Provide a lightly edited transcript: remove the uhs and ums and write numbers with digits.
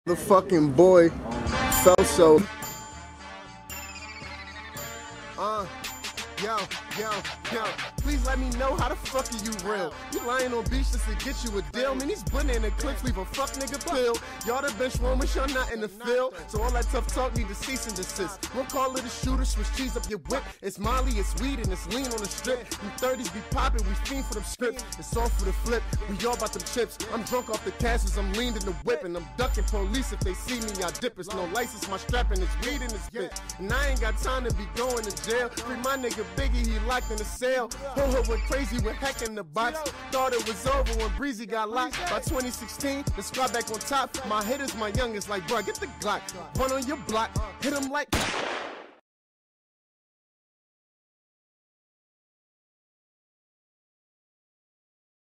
The fucking boy, Felso. Yo, please let me know how the fuck are you real? You lying on beach just to get you a deal? Man, these banana clips leave a fuck nigga pill. Y'all the bench warmers, y'all not in the field. So all that tough talk need to cease and desist. We'll call it a shooter, switch cheese up your whip. It's Molly, it's weed, and it's lean on the strip. You 30s be poppin', we fiend for them scripts. It's all for the flip, we all about them chips. I'm drunk off the cashes, I'm leaned in the whip. And I'm ducking police if they see me, I dip. It's no license, my strapping is weed in his spit. And I ain't got time to be going to jail. Free my nigga Biggie, he locked in the cell. Ho went crazy with heck in the box. Thought it was over when Breezy got locked. By 2016, the squad back on top. My hitters, my youngest, like, bro, get the Glock. Run on your block, hit him like